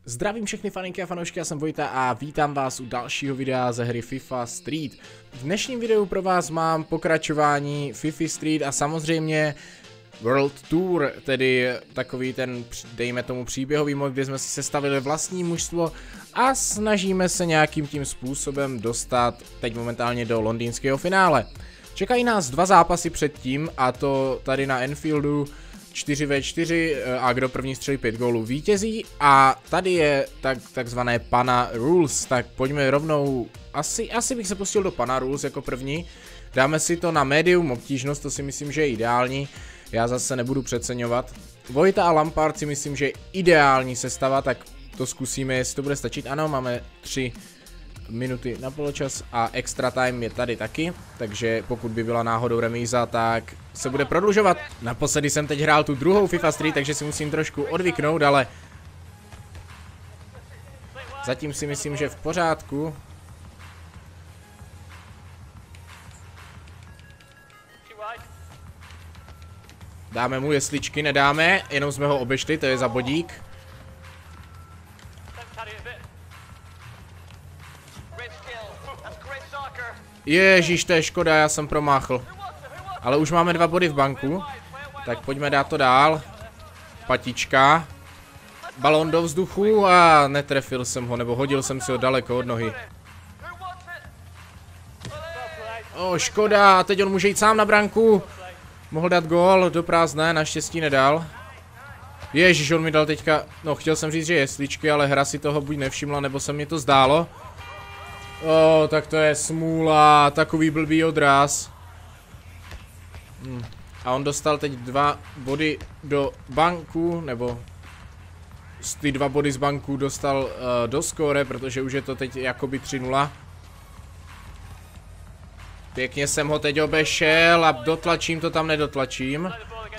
Zdravím všechny faninky a fanoušky, já jsem Vojta a vítám vás u dalšího videa ze hry FIFA Street. V dnešním videu pro vás mám pokračování FIFA Street a samozřejmě World Tour, tedy takový ten, dejme tomu, příběhový mod, kde jsme si sestavili vlastní mužstvo a snažíme se nějakým tím způsobem dostat teď momentálně do londýnského finále. Čekají nás dva zápasy předtím, a to tady na Anfieldu 4v4 a kdo první střelí 5 gólů vítězí, a tady je takzvané Pana Rules, tak pojďme rovnou, asi bych se pustil do Pana Rules jako první, dáme si to na medium obtížnost, to si myslím, že je ideální, já zase nebudu přeceňovat. Vojta a Lampard si myslím, že je ideální sestava, tak to zkusíme, jestli to bude stačit. Ano, máme 3 minuty na poločas a extra time je tady taky, takže pokud by byla náhodou remíza, tak se bude prodlužovat. Naposledy jsem teď hrál tu druhou FIFA Street, takže si musím trošku odvyknout, ale zatím si myslím, že v pořádku. Dáme mu jesličky, nedáme, jenom jsme ho obešli, to je za bodík. Ježíš, to je škoda, já jsem promáchl. Ale už máme 2 body v banku. Tak pojďme dát to dál. Patička. Balón do vzduchu a netrefil jsem ho, nebo hodil jsem si ho daleko od nohy. Škoda, teď on může jít sám na branku. Mohl dát gól do prázdné, naštěstí nedal. Ježíš, on mi dal teďka, no chtěl jsem říct, že jesličky, ale hra si toho buď nevšimla, nebo se mi to zdálo. Tak to je smůla, takový blbý odraz. A on dostal teď 2 body do banku, nebo ty 2 body z banku dostal do skóre, protože už je to teď jakoby 3-0. Pěkně jsem ho teď obešel a dotlačím to tam, nedotlačím.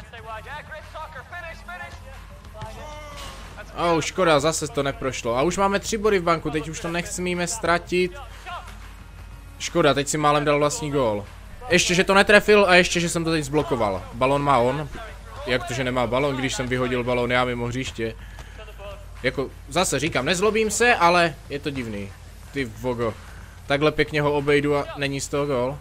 Škoda, zase to neprošlo. A už máme 3 body v banku, teď už to nechceme ztratit. Škoda, teď si málem dal vlastní gól. Ještě, že to netrefil a ještě, že jsem to teď zblokoval. Balon má on. Jak to, že nemá balon, když jsem vyhodil balon já mimo hřiště. Jako, zase říkám, nezlobím se, ale je to divný. Ty vogo. Takhle pěkně ho obejdu a není z toho gól.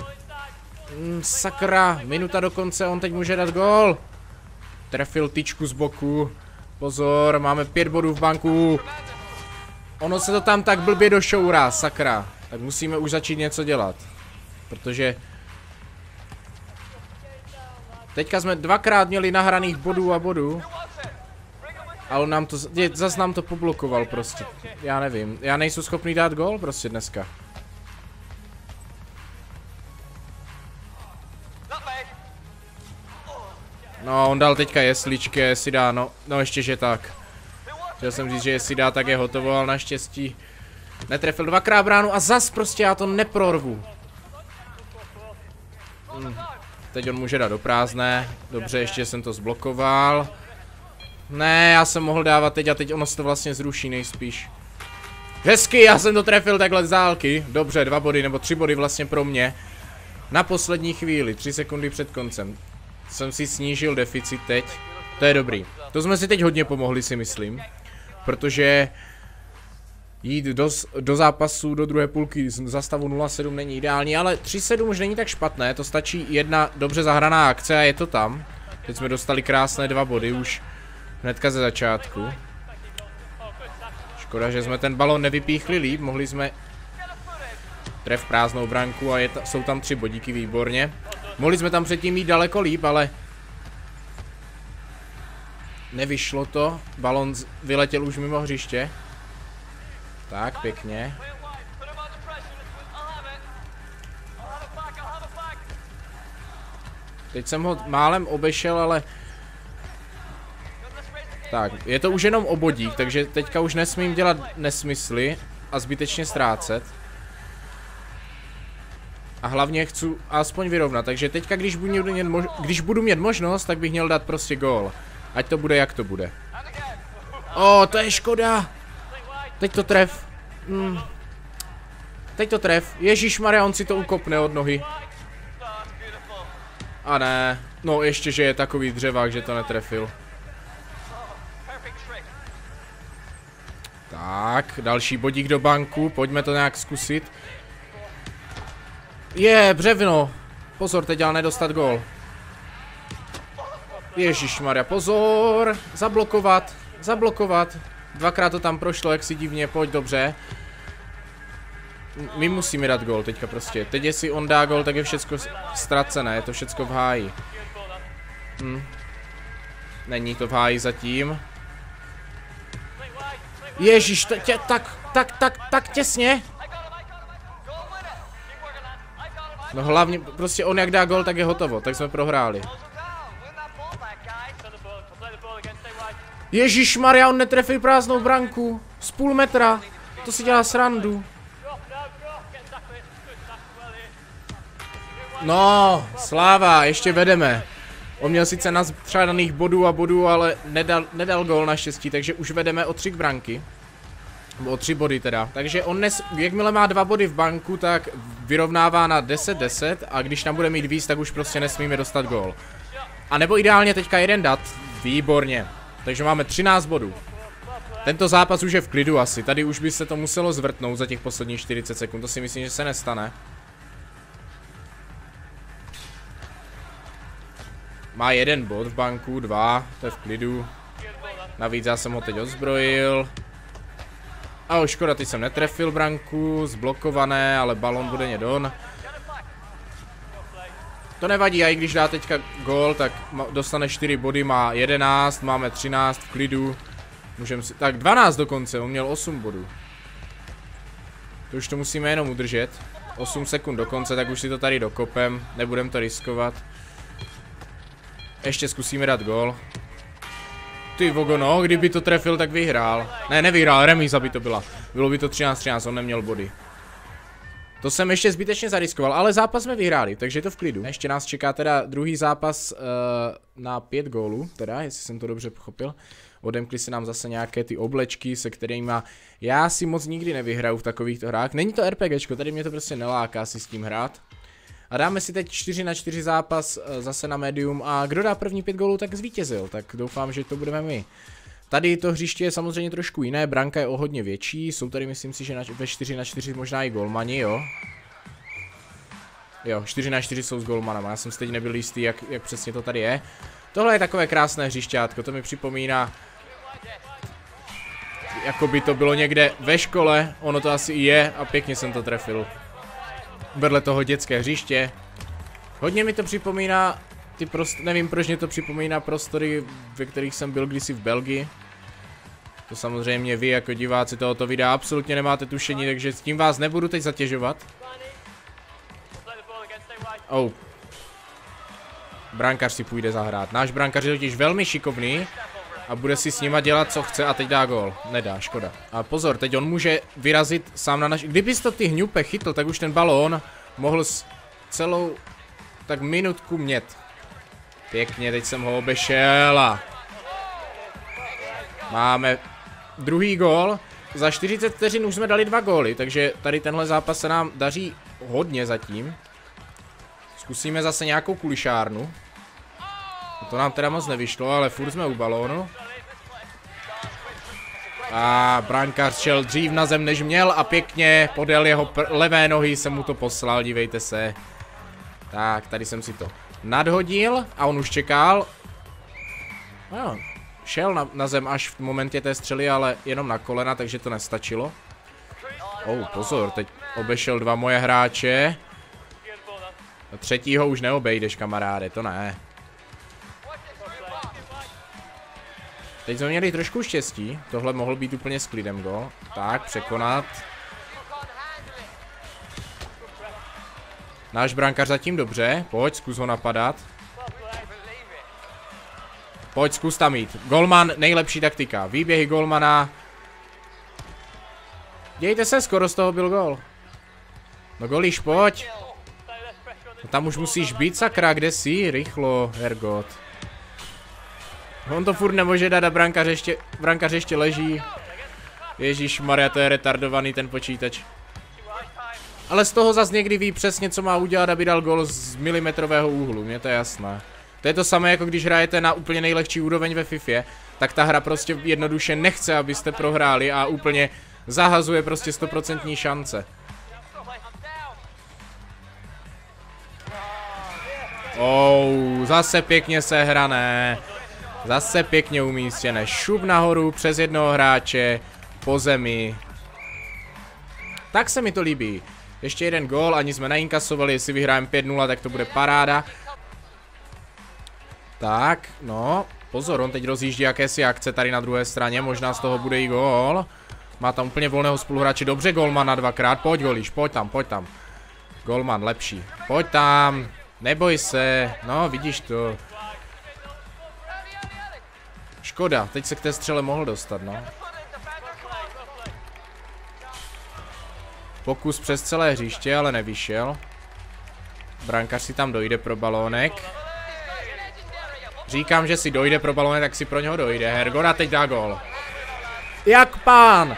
Sakra, minuta do konce, on teď může dát gól. Trefil tyčku z boku. Pozor, máme 5 bodů v banku. Ono se to tam tak blbě došourá, sakra. Tak musíme už začít něco dělat. Protože teďka jsme 2krát měli nahraných bodů a bodů. A on nám to, zase nám to poblokoval prostě. Já nevím, já nejsem schopný dát gól prostě dneska. No, on dal teďka jesličky, jestli dá, no ještě že tak. Chtěl jsem říct, že jestli dá, tak je hotovo, ale naštěstí netrefil 2krát bránu a zas prostě já to neprorvu. Teď on může dát do prázdné, dobře, ještě jsem to zblokoval. Ne, já jsem mohl dávat teď a teď ono se to vlastně zruší nejspíš. Hezky, já jsem to trefil takhle z dálky. Dobře, 2 body nebo 3 body vlastně pro mě. Na poslední chvíli, 3 sekundy před koncem. Jsem si snížil deficit teď. To je dobrý. To jsme si teď hodně pomohli, si myslím. Protože jít do zápasu, do druhé půlky za stavu 0-7 není ideální, ale 3-7 už není tak špatné. To stačí jedna dobře zahraná akce a je to tam. Teď jsme dostali krásné 2 body už hnedka ze začátku. Škoda, že jsme ten balon nevypíchli líp, mohli jsme tref prázdnou branku a jsou tam 3 bodíky, výborně. Mohli jsme tam předtím jít daleko líp, ale nevyšlo to. Balon vyletěl už mimo hřiště. Tak, pěkně. Teď jsem ho málem obešel, ale tak, je to už jenom o bodík, takže teďka už nesmím dělat nesmysly a zbytečně ztrácet. A hlavně chci aspoň vyrovnat, takže teďka, když budu mít možnost, tak bych měl dát prostě gól. Ať to bude, jak to bude. To je škoda. Teď to tref. Teď to tref. Ježišmarja, on si to ukopne od nohy. A ne. No ještě, že je takový dřevák, že to netrefil. Tak, další bodík do banku, pojďme to nějak zkusit. Je, břevno. Pozor, teď ale nedostat gól. Ježišmarja, pozor. Zablokovat, zablokovat. Dvakrát to tam prošlo, jak si divně, pojď, dobře. My musíme dát gól teďka prostě. Teď jestli on dá gól, tak je všecko ztracené, je to všecko v háji. Není to v háji zatím. Ježíš, tak těsně. No hlavně, prostě on jak dá gól, tak je hotovo, tak jsme prohráli. Ježišmarja, on netrefil prázdnou branku. Z půl metra. To si dělá srandu. No, sláva, ještě vedeme. On měl sice nastřádaných bodů, ale nedal gól naštěstí, takže už vedeme o 3 branky. O 3 body teda. Takže on jakmile má 2 body v banku, tak vyrovnává na 10-10 a když tam bude mít víc, tak už prostě nesmíme dostat gól. A nebo ideálně teďka jeden dát. Výborně. Takže máme 13 bodů. Tento zápas už je v klidu asi. Tady už by se to muselo zvrtnout za těch posledních 40 sekund. To si myslím, že se nestane. Má 1 bod v banku, 2, to je v klidu. Navíc já jsem ho teď odzbrojil. A škoda, teď jsem netrefil branku, zblokované, ale balon bude nedon. To nevadí, a i když dá teďka gól, tak dostane 4 body, má 11, máme 13 v klidu. Můžeme si, tak 12 dokonce, on měl 8 bodů. To už to musíme jenom udržet. 8 sekund do konce, tak už si to tady dokopem, nebudem to riskovat. Ještě zkusíme dát gól. Ty vogo, no, kdyby to trefil, tak vyhrál. Ne, nevyhrál, remíza by to byla. Bylo by to 13-13, on neměl body. To jsem ještě zbytečně zariskoval, ale zápas jsme vyhráli, takže je to v klidu. Ještě nás čeká teda druhý zápas na 5 gólů, teda, jestli jsem to dobře pochopil. Odemkli se nám zase nějaké ty oblečky, se kterými já si moc nikdy nevyhraju v takovýchto hrách. Není to RPGčko, tady mě to prostě neláká si s tím hrát. A dáme si teď 4-4 zápas zase na medium a kdo dá první 5 gólů, tak zvítězil, tak doufám, že to budeme my. Tady to hřiště je samozřejmě trošku jiné, branka je o hodně větší, jsou tady myslím si, že ve 4-4 možná i golmani, jo. Jo, 4-4 jsou s golmanama, já jsem si teď nebyl jistý, jak přesně to tady je. Tohle je takové krásné hřišťátko, to mi připomíná, jako by to bylo někde ve škole, ono to asi i je a pěkně jsem to trefil. Vedle toho dětské hřiště. Hodně mi to připomíná, nevím proč mě to připomíná prostory, ve kterých jsem byl kdysi v Belgii. To samozřejmě vy jako diváci tohoto videa absolutně nemáte tušení, takže s tím vás nebudu teď zatěžovat. Oh. Brankář si půjde zahrát. Náš brankář je totiž velmi šikovný a bude si s nima dělat co chce a teď dá gól. Nedá, škoda. A pozor, teď on může vyrazit sám na naš... Kdybys to ty hňupe chytl, tak už ten balón mohl celou tak minutku mět. Pěkně, teď jsem ho obešel a... Máme druhý gól. Za 40 vteřin už jsme dali 2 góly, takže tady tenhle zápas se nám daří hodně zatím. Zkusíme zase nějakou kulišárnu. To nám teda moc nevyšlo, ale furt jsme u balónu. A brankář šel dřív na zem, než měl a pěkně podél jeho levé nohy jsem mu to poslal, dívejte se. Tak, tady jsem si to nadhodil a on už čekal. No, šel na zem až v momentě té střely, ale jenom na kolena, takže to nestačilo. Pozor, teď obešel 2 moje hráče. A třetího už neobejdeš, kamaráde, to ne. Teď jsme měli trošku štěstí, tohle mohl být úplně s klidem gól. Tak, překonat. Náš brankář zatím dobře, pojď, zkus ho napadat. Pojď, zkus tam jít. Golman, nejlepší taktika, výběhy golmana. Dějte se, skoro z toho byl gól. No golíš, pojď. No tam už musíš být, sakra, kde jsi? Rychlo, Hergot. On to furt nemůže dát a brankář ještě leží. Ježišmarja, to je retardovaný ten počítač. Ale z toho zas někdy ví přesně, co má udělat, aby dal gol z milimetrového úhlu, mně to je jasné. To je to samé, jako když hrajete na úplně nejlehčí úroveň ve Fifě. tak ta hra prostě jednoduše nechce, abyste prohráli a úplně zahazuje prostě 100% šance. Zase pěkně sehrané. Zase pěkně umístěné. Šup nahoru přes jednoho hráče. Po zemi. Tak se mi to líbí. Ještě jeden gól, ani jsme neinkasovali. Jestli vyhrajeme 5-0, tak to bude paráda. Tak, no. Pozor, on teď rozjíždí jakési akce tady na druhé straně. Možná z toho bude i gól. Má tam úplně volného spoluhráče. Dobře, golman na dvakrát. Pojď, Golíš, pojď tam. Golman, lepší. Pojď tam. Neboj se. No, vidíš to. Škoda, teď se k té střele mohl dostat, no. Pokus přes celé hřiště, ale nevyšel. Brankář si tam dojde pro balónek. Říkám, že si dojde pro balónek, tak si pro něho dojde. Hergora teď dá gól. Jak pán!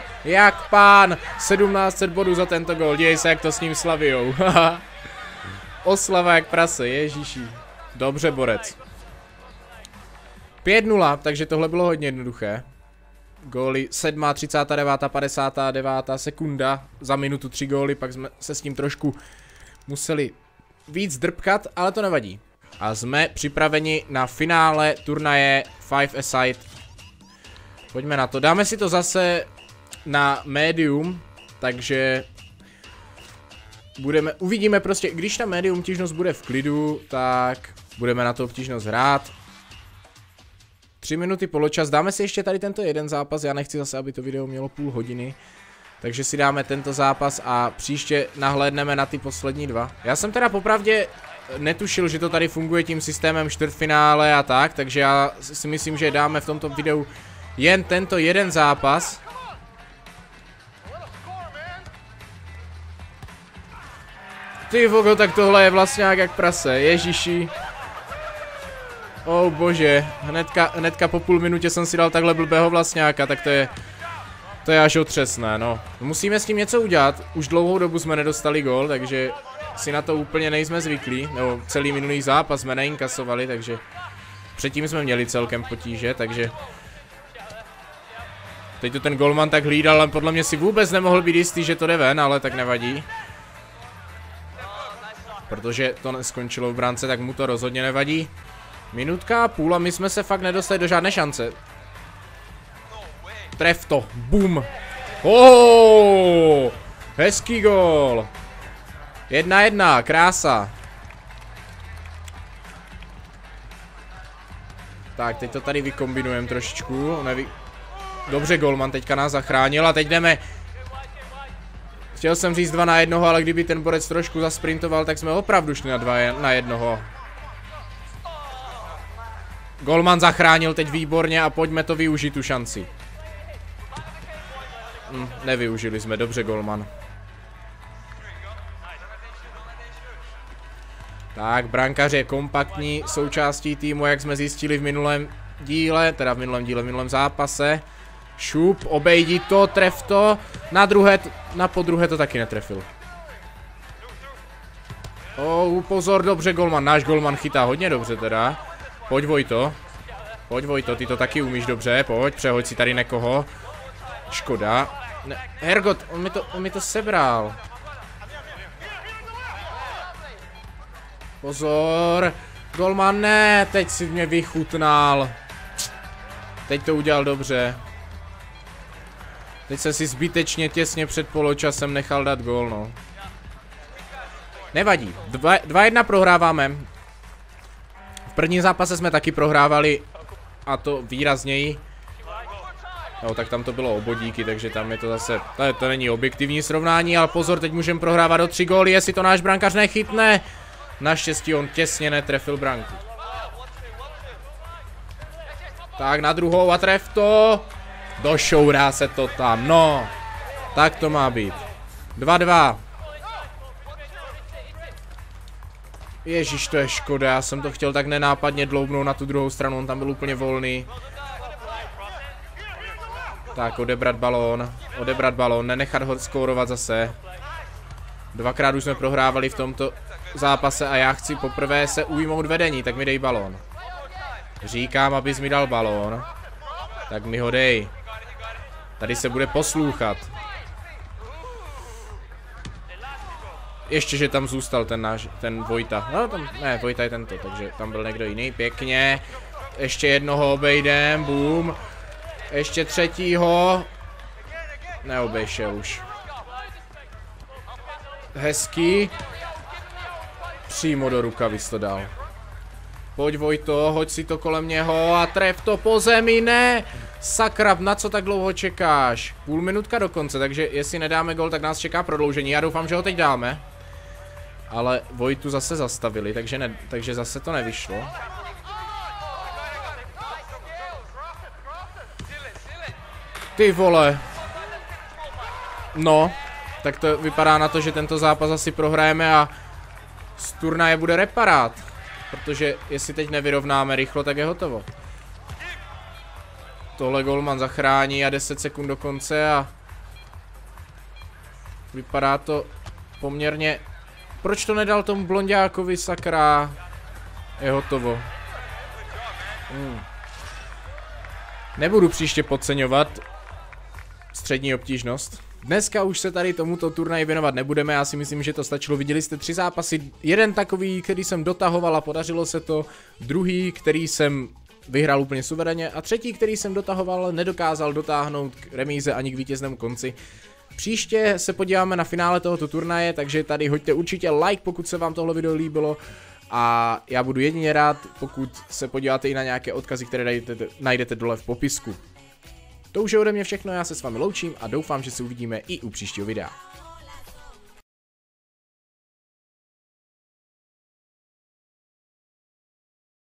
1700 bodů za tento gól. Děj se, jak to s ním slavijou. Oslava jak prase, ježíši. Dobře, borec. 5-0, takže tohle bylo hodně jednoduché. Góly 7., 39., 59. sekunda. Za minutu 3 góly, pak jsme se s tím trošku museli víc drpkat, ale to nevadí. A jsme připraveni na finále turnaje 5-a-side. Pojďme na to. Dáme si to zase na médium, takže uvidíme prostě, když ta médium obtížnost bude v klidu, tak budeme na to obtížnost hrát. 3 minuty poločas, dáme si ještě tady tento jeden zápas, já nechci zase, aby to video mělo půl hodiny. Takže si dáme tento zápas a příště nahlédneme na ty poslední dva. Já jsem teda popravdě netušil, že to tady funguje tím systémem čtvrtfinále a tak, takže já si myslím, že dáme v tomto videu jen tento jeden zápas. Ty vogo, tak tohle je vlastně jak prase, ježiši. Bože, hnedka po půl minutě jsem si dal takhle blbého vlastňáka, tak to je až otřesné, no. Musíme s tím něco udělat, už dlouhou dobu jsme nedostali gól, takže si na to úplně nejsme zvyklí, nebo celý minulý zápas jsme neinkasovali, takže předtím jsme měli celkem potíže, takže teď to ten golman tak hlídal, ale podle mě si vůbec nemohl být jistý, že to jde ven, ale tak nevadí. Protože to neskončilo v bránce, tak mu to rozhodně nevadí. Minutka a půl a my jsme se fakt nedostali do žádné šance. Tref to, bum. Hezký gól. 1-1, krása. Tak, teď to tady vykombinujeme trošičku. Dobře, golman teďka nás zachránil a teď jdeme. Chtěl jsem říct 2-1, ale kdyby ten borec trošku zasprintoval, tak jsme opravdu šli na 2-1. Golman zachránil teď výborně a pojďme to využít, tu šanci. Nevyužili jsme, dobře, golman. Tak, brankář je kompaktní součástí týmu, jak jsme zjistili v minulém díle, teda v minulém zápase. Šup, obejdi to, tref to. Na podruhé to taky netrefil. Pozor, dobře, golman, náš golman chytá hodně dobře teda. Pojď, Vojto, ty to taky umíš dobře, pojď, přehoď si tady někoho. Škoda. Hergot, on mi to sebral. Pozor. Golman, ne, teď si mě vychutnal. Teď to udělal dobře. Teď se si zbytečně těsně před poločasem nechal dát gól, no. Nevadí, 2-1 prohráváme. V prvním zápase jsme taky prohrávali, a to výrazněji. Jo, tak tam to bylo o bodíky, takže tam je to zase, to není objektivní srovnání, ale pozor, teď můžeme prohrávat do 3 góly, jestli to náš brankář nechytne. Naštěstí on těsně netrefil branku. Tak na druhou a tref to. Došourá se to tam, no. Tak to má být. 2-2. Ježíš, to je škoda, já jsem to chtěl tak nenápadně dloubnout na tu druhou stranu, on tam byl úplně volný. Tak, odebrat balón, nenechat ho skórovat zase. 2krát už jsme prohrávali v tomto zápase a já chci poprvé se ujmout vedení, tak mi dej balón. Říkám, abys mi dal balón. Tak mi ho dej. Tady se bude poslouchat. Ještě, že tam zůstal ten Vojta. No tam, ne, Vojta je tento, takže tam byl někdo jiný, pěkně. Ještě jednoho obejdem, boom. Ještě třetího. Neobešel už. Hezký. Přímo do rukavic to dal. Pojď Vojto, hoď si to kolem něho a tref to po zemi, ne! Sakra, na co tak dlouho čekáš? Půl minutka do konce, takže jestli nedáme gol, tak nás čeká prodloužení. Já doufám, že ho teď dáme. Ale Vojtu zase zastavili, takže zase to nevyšlo. Ty vole. No, tak to vypadá na to, že tento zápas asi prohrajeme a z turnaje bude reparát. Protože jestli teď nevyrovnáme rychlo, tak je hotovo. Tohle golman zachrání a 10 sekund do konce a vypadá to poměrně... Proč to nedal tomu blonďákovi, sakra? Je hotovo. Nebudu příště podceňovat střední obtížnost. Dneska už se tady tomuto turnaji věnovat nebudeme, já si myslím, že to stačilo. Viděli jste 3 zápasy, jeden takový, který jsem dotahoval a podařilo se to, druhý, který jsem vyhrál úplně suverénně a třetí, který jsem dotahoval, nedokázal dotáhnout k remíze ani k vítěznému konci. Příště se podíváme na finále tohoto turnaje, takže tady hoďte určitě like, pokud se vám tohle video líbilo. A já budu jedině rád, pokud se podíváte i na nějaké odkazy, které najdete dole v popisku. To už je ode mě všechno, já se s vámi loučím a doufám, že se uvidíme i u příštího videa.